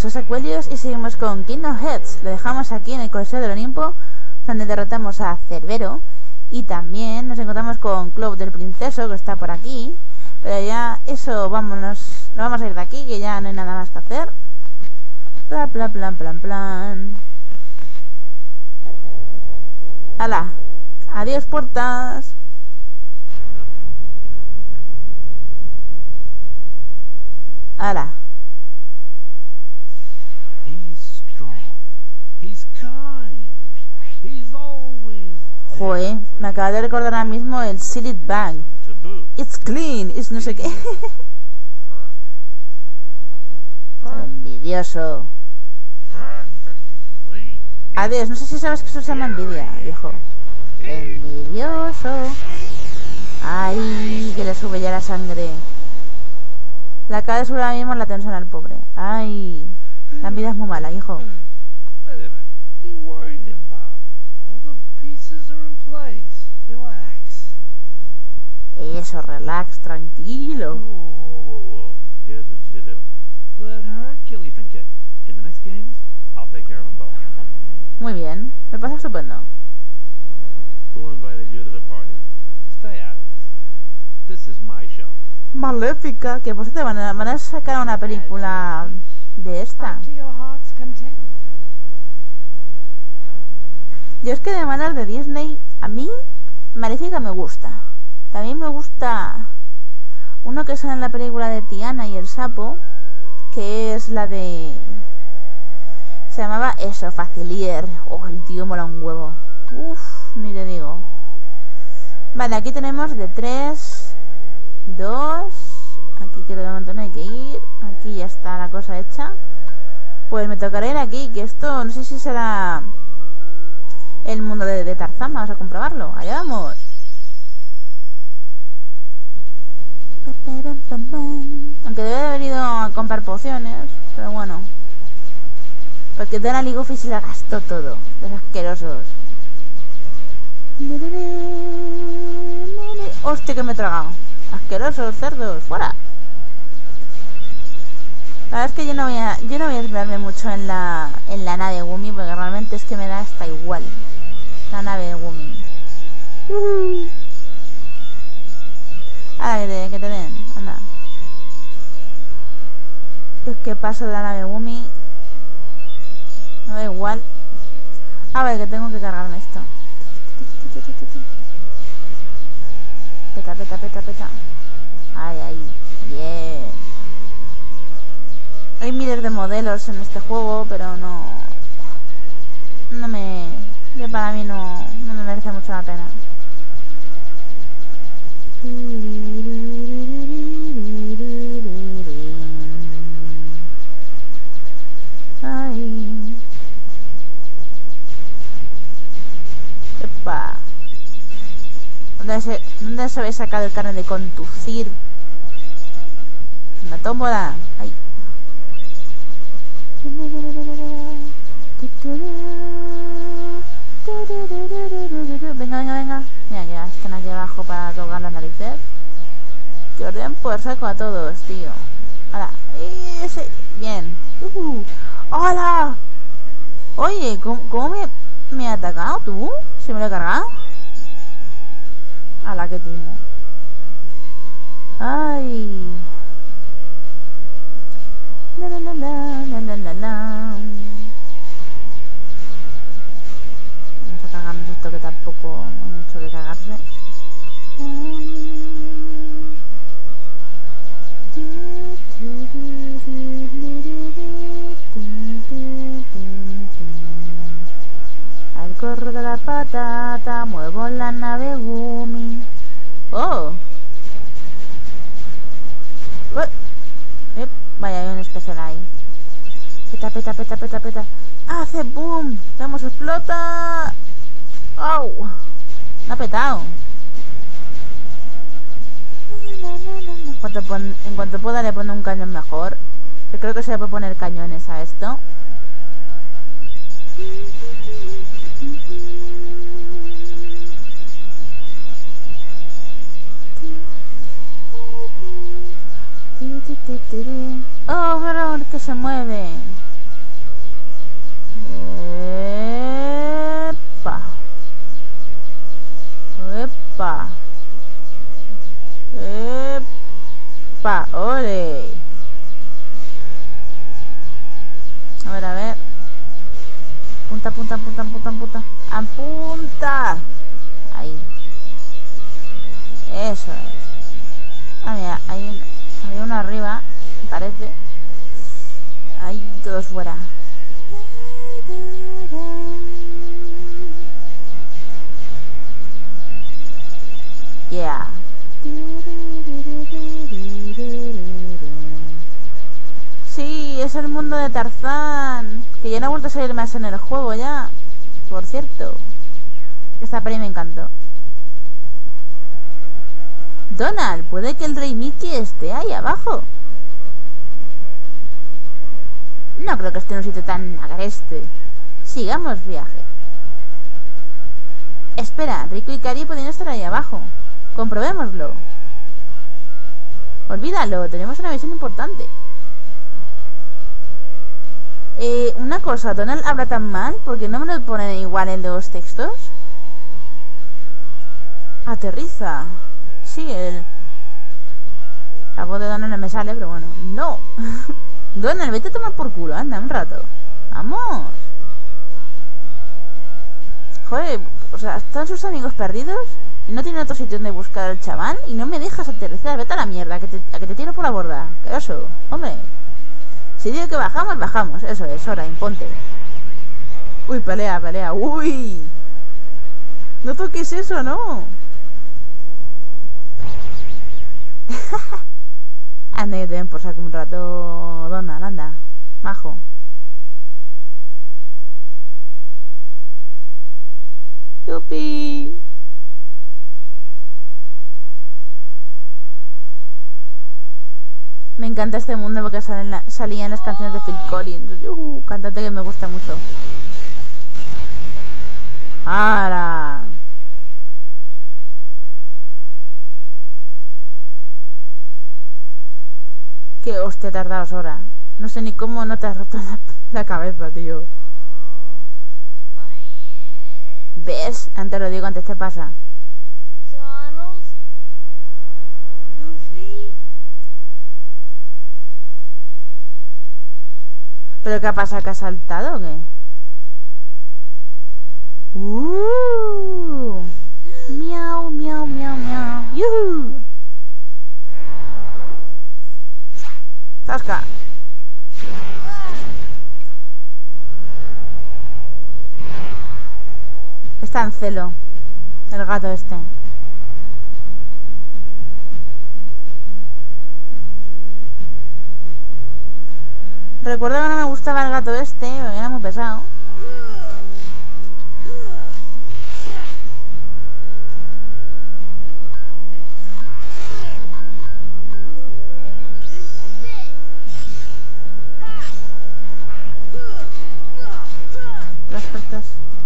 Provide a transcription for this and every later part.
amigos, soy Sequelius y seguimos con Kingdom Hearts. Lo dejamos aquí en el Coliseo del Olimpo, donde derrotamos a Cerbero. Y también nos encontramos con Cloud del Princeso, que está por aquí. Pero ya eso, vámonos, nos vamos a ir de aquí, que ya no hay nada más que hacer. Plan, plan, plan, plan, plan. ¡Hala! Adiós, puertas. ¡Hala! Joder, me acaba de recordar ahora mismo el Silent Bag. It's clean, es no sé qué. Envidioso. Adiós, no sé si sabes que eso se llama envidia, viejo. Envidioso. Ay, que le sube ya la sangre. Le acaba de subir ahora mismo la tensión al pobre. Ay, la envidia es muy mala, hijo. Eso, relax, tranquilo. Muy bien, me pasa estupendo. Maléfica, que por cierto van a sacar una película de esta. Yo es que de maneras de Disney, a mí Maléfica me gusta. También me gusta uno que sale en la película de Tiana y el sapo, que es la de... Se llamaba eso, Facilier. Oh, el tío mola un huevo. Uff, ni te digo. Vale, aquí tenemos de 3, 2... Aquí que de momento no hay que ir. Aquí ya está la cosa hecha. Pues me tocará ir aquí, que esto no sé si será el mundo de Tarzán. Vamos a comprobarlo. Allá vamos. Aunque debe de haber ido a comprar pociones, pero bueno. Porque Dana Ligofi se la gastó todo. Los asquerosos. Hostia, que me he tragado. Asquerosos, cerdos, fuera. La verdad es que yo no voy a esperarme mucho en la nave de Gumi, porque realmente es que me da hasta igual la nave de Gumi. Ahora que te den, anda. Es que paso de la nave Gumi. Me da igual. A ver, que tengo que cargarme esto. Peta, peta, peta, peta. Ay, ay, bien. Hay miles de modelos en este juego, pero para mí no me merece mucho la pena. Ay. Epa. ¿Dónde se había sacado el carnet de conducir? Una tómbola. Ay. Venga, venga, venga. Mira, ya están aquí abajo para tocar las narices. Que os den por saco a todos, tío. ¡Hala! ¡Ese! Bien. ¡Hola! Oye, ¿cómo me ha atacado tú? ¿Se me lo he cargado? ¡Hala, qué timo! ¡Ay! La la la la la la la la. Vamos a cagarnos esto, que tampoco hay mucho que cagarse. Al corro de la patata muevo la nave Gumi. ¡Oh! Vaya, hay un especial ahí. Peta, peta, peta, peta, peta. ¡Hace boom! ¡Vamos, explota! ¡Au! Me ha petado. En cuanto pueda le pongo un cañón mejor. Yo creo que se le puede poner cañones a esto. Oh, pero que se mueve. Tarzán, que ya no ha vuelto a salir más en el juego ya. Por cierto, esta peli me encantó. Donald, puede que el rey Mickey esté ahí abajo. No creo que esté en un sitio tan agreste. Sigamos viaje. Espera, Rico y Cari podrían estar ahí abajo. Comprobémoslo. Olvídalo, tenemos una misión importante. Una cosa, ¿Donald habla tan mal? ¿Por qué no me lo ponen igual en los textos? Aterriza. Sí, la voz de Donald no me sale, pero bueno. ¡No! Donald, vete a tomar por culo, anda, un rato. ¡Vamos! Joder, o sea, están sus amigos perdidos y no tienen otro sitio donde buscar al chaval y no me dejas aterrizar. Vete a la mierda, a que te tiro por la borda. ¿Qué eso? Hombre. Si digo que bajamos, bajamos. Eso es, ahora, imponte. Uy, pelea, pelea. Uy. No toques eso, no. Anda, yo te ven por saco un rato, Donald, anda. Majo. Yupi. Me encanta este mundo porque salían las canciones de Phil Collins. Cantante que me gusta mucho. ¡Hala! ¡Qué hostia te has dado, Sora! No sé ni cómo no te has roto la cabeza, tío. ¿Ves? Antes lo digo, antes te pasa. Donald? Goofy? ¿Pero qué pasa? ¿Que ha saltado o qué? Miau, miau, miau, miau. ¡Yuhu! ¡Zasca! Está en celo el gato este. Recuerdo que no me gustaba el gato este, porque era muy pesado. Las puertas.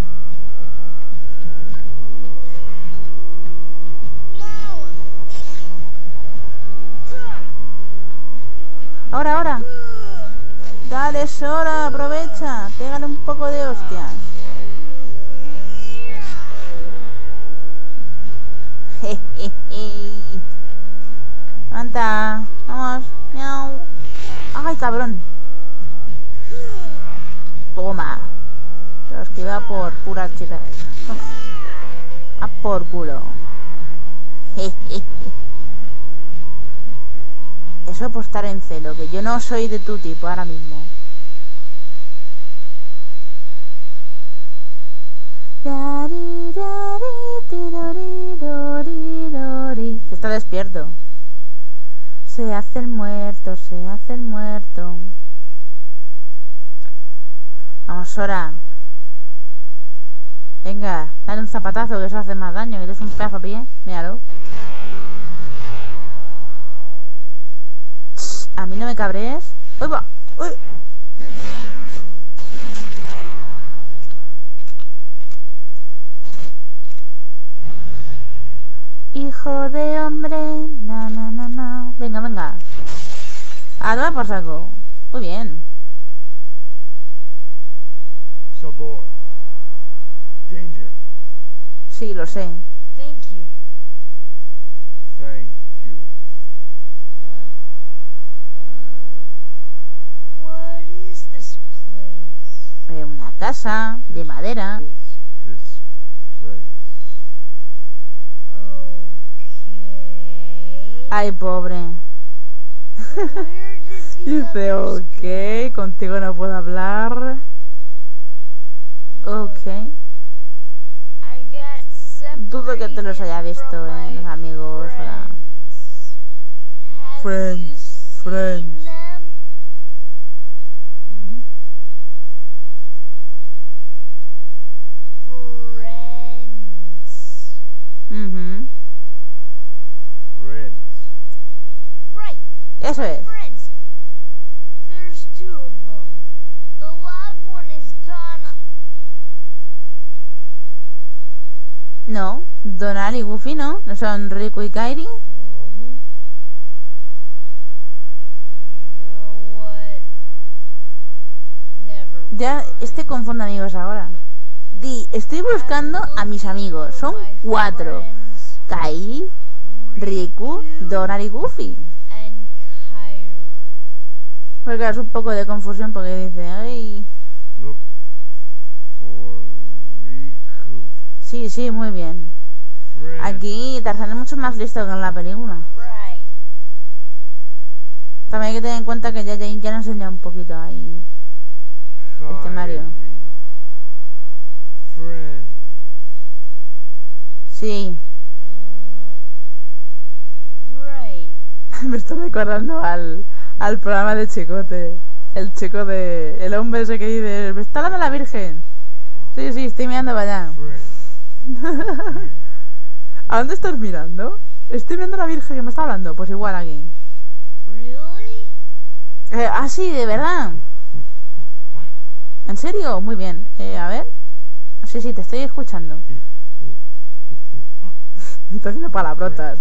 Ahora, ahora. Dale, Sora, aprovecha. Pégale un poco de hostias. Levanta. Vamos. Miau. Ay, cabrón. Toma. Te lo esquiva por pura chica. Toma. A por culo. Eso por estar en celo, que yo no soy de tu tipo ahora mismo. Se está despierto. Se hace el muerto, se hace el muerto. Vamos, Sora. Venga, dale un zapatazo que eso hace más daño, que te es un pedazo de pie. Míralo. A mí no me cabrees. ¡Uy, va! ¡Uy! Hijo de hombre. Na, na, na, na. Venga, venga. A tomar por saco. Muy bien. Sabor. Danger. Sí, lo sé. Thank you. Thank you. What is this place? Una casa de madera. This place. Okay. Ay, pobre. Where did the Dice, others ok, contigo no puedo hablar. go? Ok. I got Dudo que te los haya visto, separated los from my amigos. Hola. friends. Have Friends, you seen friends. them? Eso My es. friends. There's two of them. The loud one is Don. No, Donald y Goofy no. ¿No son Rico y Kairi? You know what? Never Ya mind. confundo amigos ahora. Estoy buscando a mis amigos. Son 4. Kairi, Riku, Donald y Goofy. And Kyrie. Porque es un poco de confusión porque dice, ay... Look for Riku. Sí, muy bien. Friend. Aquí Tarzán es mucho más listo que en la película. Right. También hay que tener en cuenta que ya nos enseña un poquito ahí. el temario. Friend. Sí. Right. Me estoy recordando al programa de Chicote. El chico de... El hombre ese que dice, me está hablando la Virgen. Sí, estoy mirando para allá. Friend. ¿A dónde estás mirando? Estoy viendo a la Virgen que me está hablando. Pues igual aquí. Really? Sí, de verdad. ¿En serio? Muy bien. A ver. Sí, te estoy escuchando. Estoy haciendo palabrotas.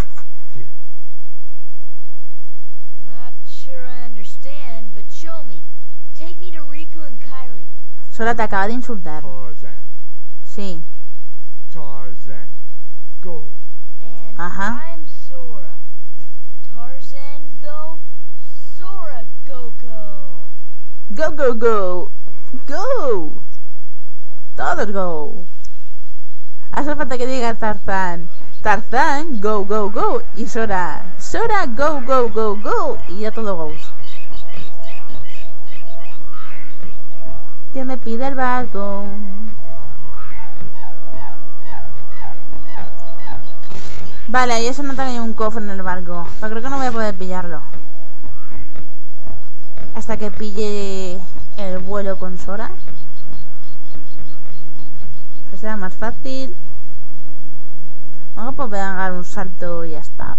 Not sure I understand, but show me. Take me to Riku and Kyrie. Sora te acaba de insultar. Tarzan. Sí. Tarzan. Go. And Ajá. I'm Sora. Tarzan go. Sora go. Go, go, go. Go. Todos go. Hace falta que diga Tarzán. Tarzán, go, go, go. Y Sora. Sora, go, go, go, go. Y ya todo goes. Que me pide el barco. Vale, ahí se nota que hay un cofre en el barco. Pero creo que no voy a poder pillarlo. Hasta que pille el vuelo con Sora. Que sea más fácil. Vamos a poder dar un salto y ya está.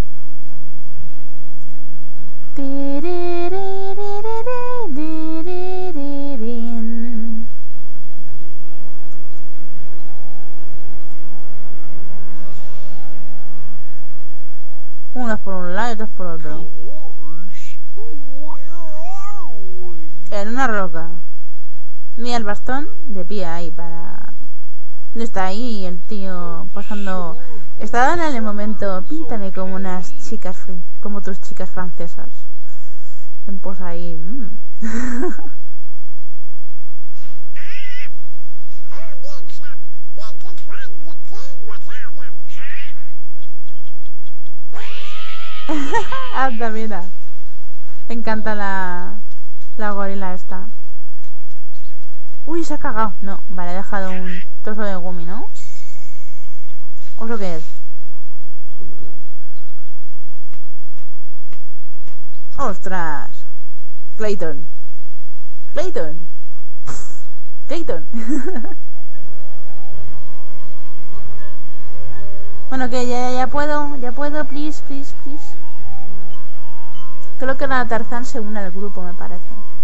Unos por un lado y otros por otro. En una roca. Mira el bastón de pie ahí para... No está ahí el tío pasando... Estaba en el momento, píntame como unas chicas, como tus chicas francesas. En pos ahí. Anda, mira. Me encanta la gorila esta. Uy, se ha cagado. No, vale, ha dejado un trozo de gumi, ¿no? ¿O eso qué es? ¡Ostras! Clayton. Bueno, que ya puedo, please. Creo que la Tarzán se une al grupo, me parece.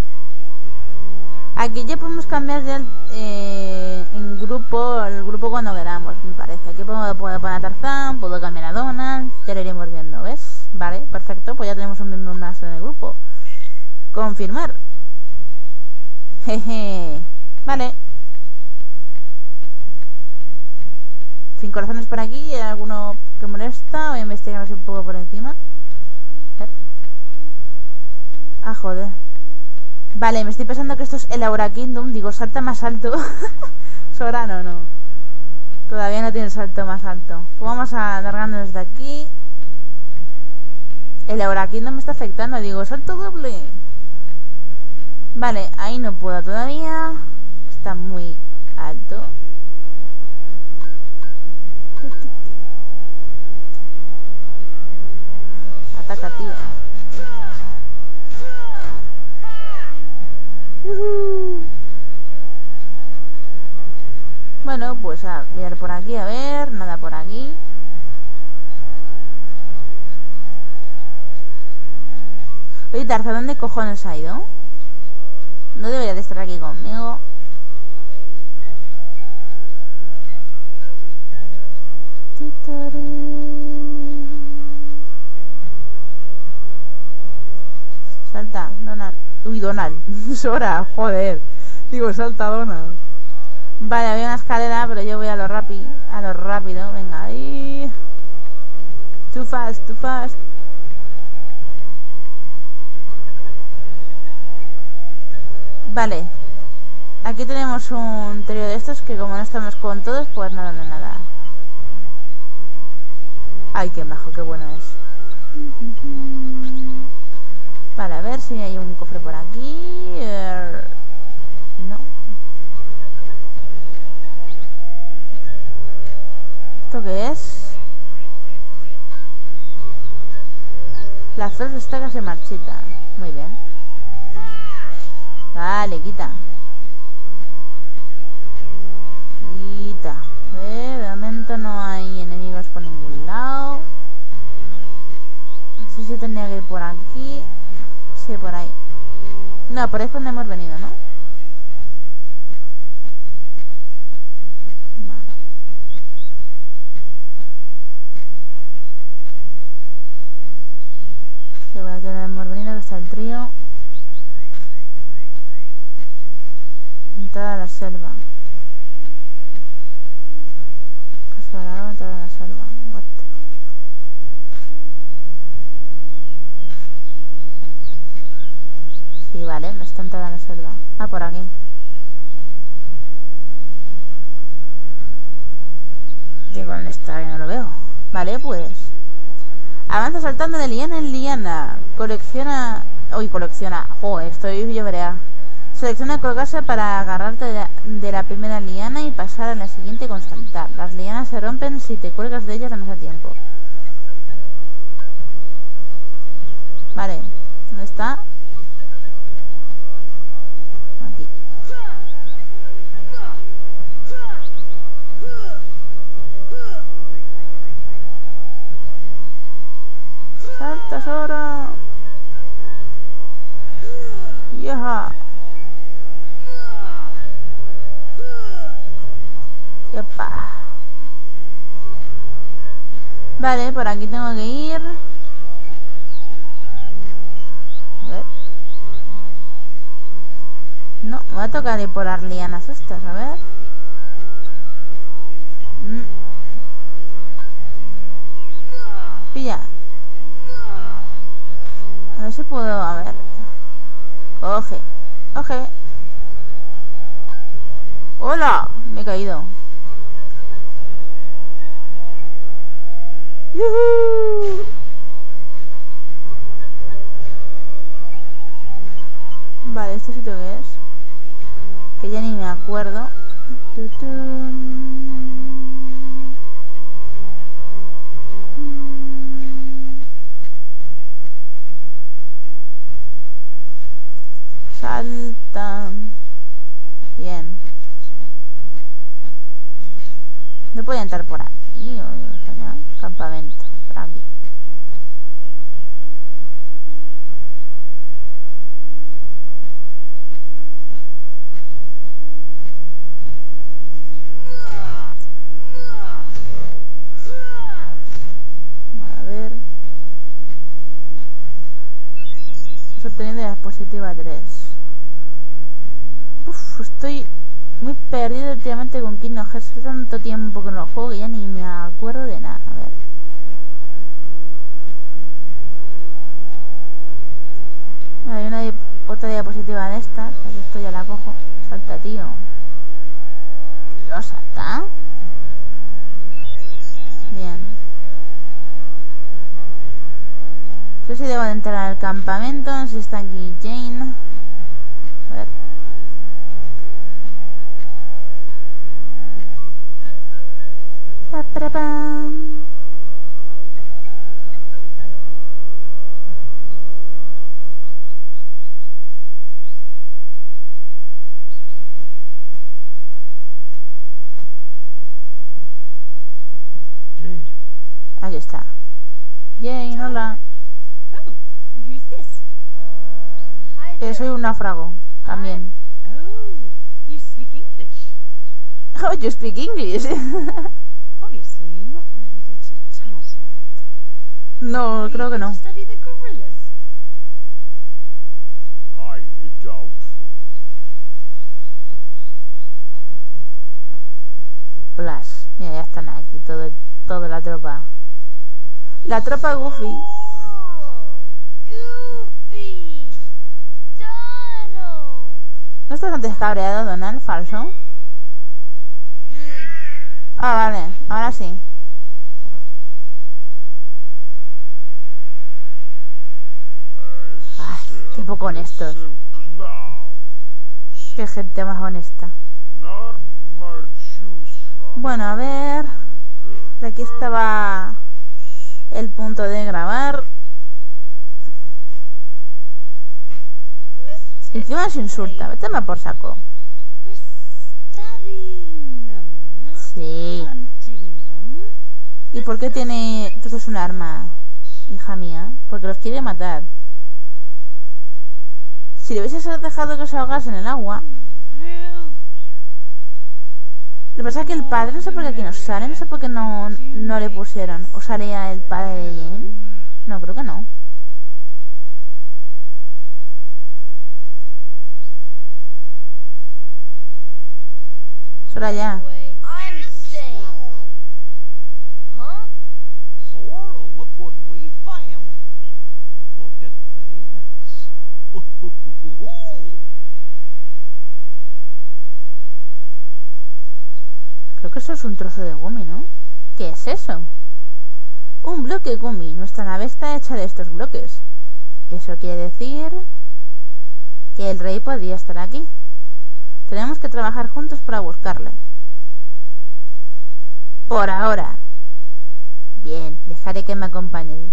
Aquí ya podemos cambiar ya en grupo, el grupo cuando queramos, me parece. Aquí puedo poner a Tarzán, puedo cambiar a Donald, ya lo iremos viendo, ¿ves? Vale, perfecto, pues ya tenemos un miembro más en el grupo. Confirmar. Jeje. Vale. 5 corazones por aquí, ¿hay alguno que molesta? Voy a investigar así un poco por encima. A ver. Ah, joder. Vale, me estoy pensando que esto es el Aura Kingdom. Digo, salta más alto. Sora no. Todavía no tiene el salto más alto. Pues vamos a alargarnos de aquí. El Aura Kingdom me está afectando. Digo, salto doble. Vale, ahí no puedo todavía. Está muy alto. Ataca, tío. Bueno, pues a mirar por aquí, a ver, nada por aquí. ¿Y Tarza dónde cojones ha ido? No debería de estar aquí conmigo. Salta, Donald. Uy, Donald. Sora, joder. Digo, salta, Donald. Vale, había una escalera, pero yo voy a lo rápido. Venga, ahí. Too fast, too fast. Vale. Aquí tenemos un trío de estos que como no estamos con todos, pues nada de nada. Ay, qué majo, qué bueno es. Vale, a ver si hay un cofre por aquí. No. ¿Esto qué es? La flor está casi marchita. Muy bien. Vale, quita. Quita. De momento no hay enemigos por ningún lado. No sé si tendría que ir por aquí. Sí, por ahí. No, por ahí es donde hemos venido, ¿no? Vale. Sí, por aquí donde hemos venido, que está el trío. Entrada a la selva. Paso de la entrada a la selva. What the... Sí, vale, no está entrada a la selva. Ah, por aquí. Digo, ¿dónde está? Que no lo veo. Vale, pues. Avanza saltando de liana en liana. Colecciona... Uy, colecciona. Joder, estoy lloverea. Selecciona colgarse para agarrarte de la primera liana y pasar a la siguiente con saltar. Las lianas se rompen si te cuelgas de ellas al mismo tiempo. Vale, ¿dónde está? Aquí. Salta, Sora. ¡Yaja! Yepa. Vale, por aquí tengo que ir. A ver. No, me va a tocar ir por las lianas estas, a ver. Pilla. A ver si puedo, a ver. Coge, coge. ¡Hola! Me he caído. ¡Yuhu! Vale, ¿este sitio qué es? Que ya ni me acuerdo. Salta. Bien. No puedo entrar por aquí, o sea, campamento, por aquí. A ver. Hemos obtenido la diapositiva 3. Uf, estoy muy perdido últimamente con Kingdom Hearts. Hace tanto tiempo que no lo juego que ya ni me acuerdo de nada. A ver. Hay una otra diapositiva de estas. Esto ya la cojo. Salta, tío. Dios, salta. Bien. No sé si debo de entrar al campamento. No sé si está aquí Jane. A ver. Jane, Aquí está. Jane, hola. Oh, and who's this? Que soy un náufrago. También. Oh, you speak English. Oh, you speak English. Obviously, you're not related to Tarzan. No, creo que no. Study the gorillas. Highly doubtful. Plus. Mira, ya están aquí. Toda la tropa. La tropa Goofy. Oh, Goofy! Donald! ¿No estás antes cabreado, Donald? Falso. Ah, vale. Ahora sí. Ay, qué poco honestos. Qué gente más honesta. Bueno, a ver. De aquí estaba el punto de grabar. Y encima se insulta. Vete por saco. We're studying them, not Sí. hunting them. ¿Y por qué tiene entonces un arma, hija mía? Porque los quiere matar. Si le hubieses dejado que se ahogase en el agua. Hell, Lo que pasa es que el padre, no sé por qué aquí no sale, no sé por qué no le pusieron. ¿O salía el padre de Jane? No, creo que no. Sora ya. Way. I'm staying. Huh? Sora, look what we found. Look at this. Creo que eso es un trozo de gumi, ¿no? ¿Qué es eso? Un bloque gumi. Nuestra nave está hecha de estos bloques. Eso quiere decir que el rey podría estar aquí. Tenemos que trabajar juntos para buscarle. Por ahora. Bien, dejaré que me acompañéis.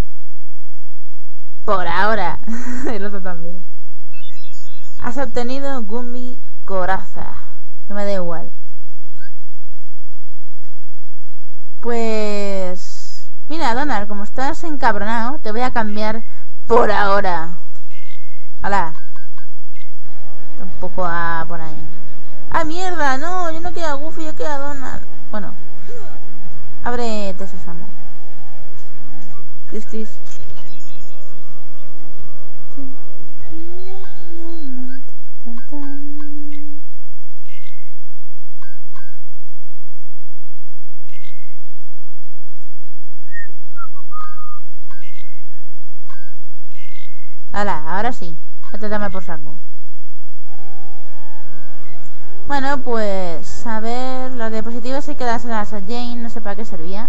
Por ahora. El otro también. Has obtenido gumi coraza. Que me da igual. Pues... Mira, Donald, como estás encabronado, te voy a cambiar por ahora. ¡Hala! Tampoco a por ahí. ¡Ah, mierda! No, yo no quiero a Goofy, yo quiero a Donald. Bueno. Ábrete, Sésamo. Cris, Cris. ¡Hala! Ahora sí. Vete a darme por saco. Bueno, pues a ver, las diapositivas hay que dárselas a Jane, no sé para qué servía.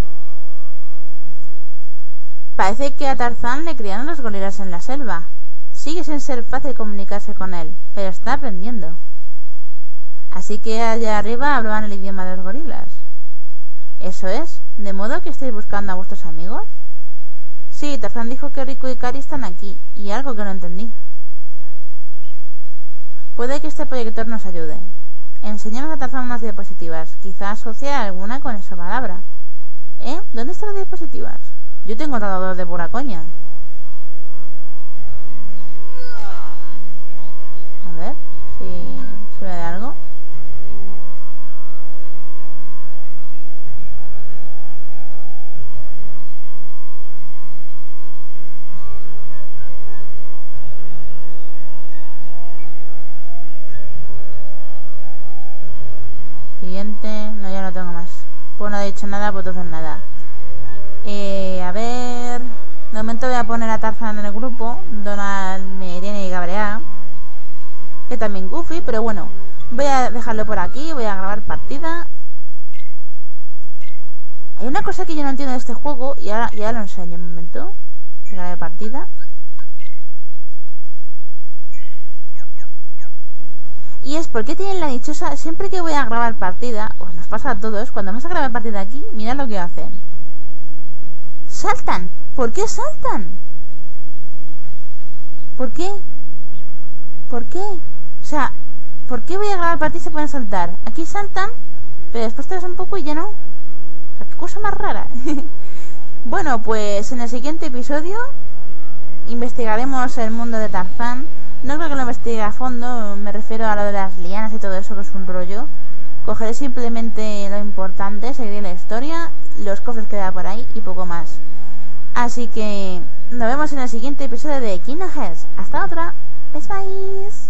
Parece que a Tarzán le criaron los gorilas en la selva. Sigue sin ser fácil comunicarse con él, pero está aprendiendo. Así que allá arriba hablaban el idioma de los gorilas. ¿Eso es? ¿De modo que estáis buscando a vuestros amigos? Sí, Tarzán dijo que Riku y Kari están aquí, y algo que no entendí. Puede que este proyector nos ayude. Enseñemos a Tarzán unas diapositivas. Quizá asocie alguna con esa palabra. ¿Eh? ¿Dónde están las diapositivas? Yo tengo tratador de pura coña. A ver si ve de algo. Siguiente. No, ya no tengo más. Pues no he dicho nada, pues entonces nada. A ver... De momento voy a poner a Tarzán en el grupo. Donald me tiene cabreado. Que también Goofy, pero bueno. Voy a dejarlo por aquí. Voy a grabar partida. Hay una cosa que yo no entiendo de este juego. Y ahora ya lo enseño un momento. Que grabe partida. Y es porque tienen la dichosa, siempre que voy a grabar partida, pues nos pasa a todos, cuando vamos a grabar partida aquí, mirad lo que hacen. ¡Saltan! ¿Por qué saltan? ¿Por qué? ¿Por qué? O sea, ¿por qué voy a grabar partida y se pueden saltar? Aquí saltan, pero después te das un poco y ya no. O sea, qué cosa más rara. Bueno, pues en el siguiente episodio investigaremos el mundo de Tarzán. No creo que lo investigue a fondo, me refiero a lo de las lianas y todo eso, que es un rollo. Cogeré simplemente lo importante, seguiré la historia, los cofres que da por ahí y poco más. Así que nos vemos en el siguiente episodio de Kingdom Hearts. Hasta otra. Bye bye.